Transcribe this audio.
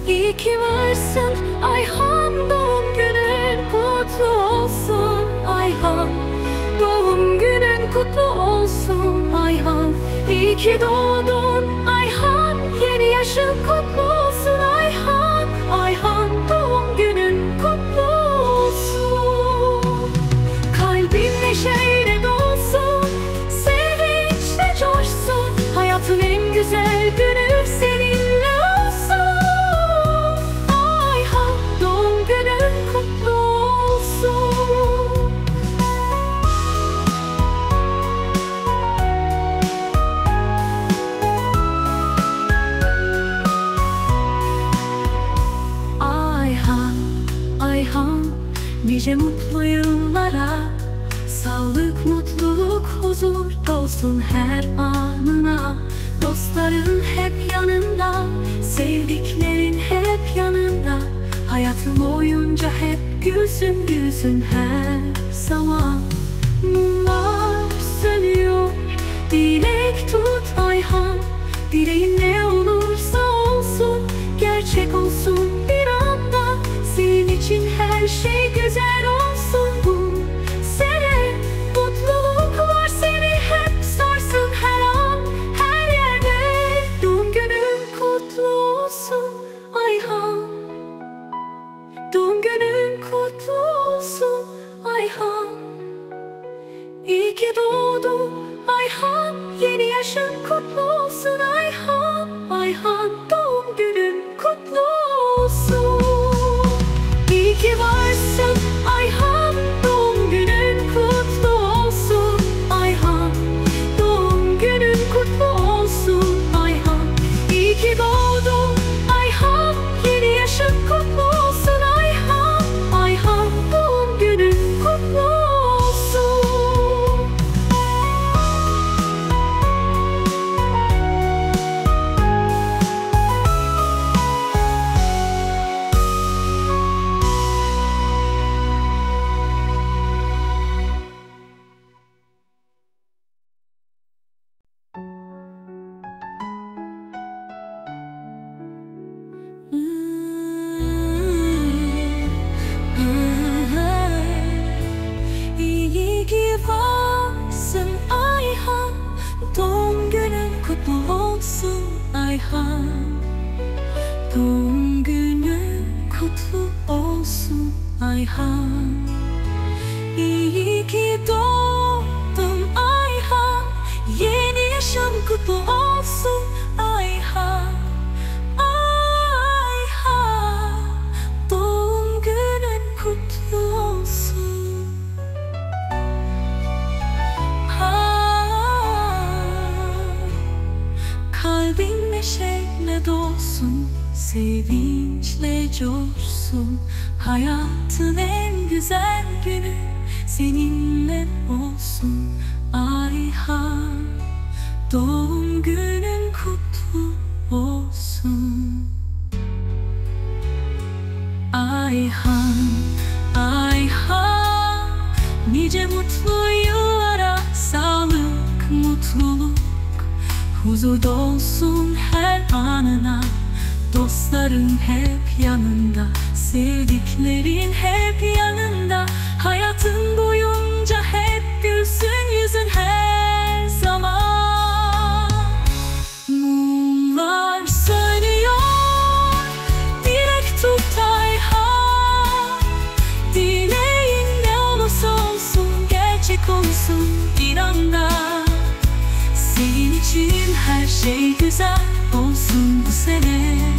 İyi ki varsın Ayhan, doğum günün kutlu olsun Ayhan. Doğum günün kutlu olsun Ayhan. İyi ki doğdun Ayhan, yeni yaşın kutlu olsun Ayhan. Ayhan, doğum günün kutlu olsun. Kalbin neşeyle dolsun, sevinçle coşsun. Hayatın en güzel günü seninle olsun Ayhan, doğum günün kutlu olsun. Ayhan, Ayhan, nice mutlu yıllara. Sağlık, mutluluk, huzur dolsun her anına. Dostların hep yanında, sevdiklerin hep yanında. Hayatın boyunca hep gülsün gülsün her zaman. Mumlar sönüyor, dilek tut Ayhan. Dileğin ne olursa olsun, gerçek olsun bir anda. Senin için her şey güzel olsun bu sene. Mutluluk var, seni hep sarsın her an, her yerde. Doğum günün kutlu olsun Ayhan. Doğum günün kutlu olsun Ayhan. İyi ki doğdun Ayhan, yeni yaşın kutlu olsun Ayhan. Ayhan, doğum günün kutlu olsun. İyi ki varsın Ayhan, doğum günün kutlu olsun Ayhan. Doğum günün kutlu olsun Ayhan. İyi ki doğdun Ayhan, yeni yaşın kutlu olsun Ayhan. Ayhan, doğum günün kutlu olsun. İyi ki varsın Ayhan, doğum günün kutlu olsun Ayhan. Doğum günün kutlu olsun Ayhan. İyi ki doğdun Ayhan, yeni yaşın kutlu olsun Ayhan. Ayhan, doğum günün kutlu olsun. Kalbin neşeyle dolsun, sevinçle coşsun. Hayatın en güzel günü seninle olsun Ayhan. Doğum günün kutlu olsun Ayhan. Ayhan, nice mutlu yıllara. Sağlık, mutluluk, huzur dolsun her anına. Dostların hep yanında, sevdiklerin hep yanında. Hayatın boyunca hep gülsün yüzün her zaman. Mumlar sönüyor, dilek tut Ayhan. Dileğin ne olursa olsun, gerçek olsun bir anda. Senin için her şey güzel olsun bu sene.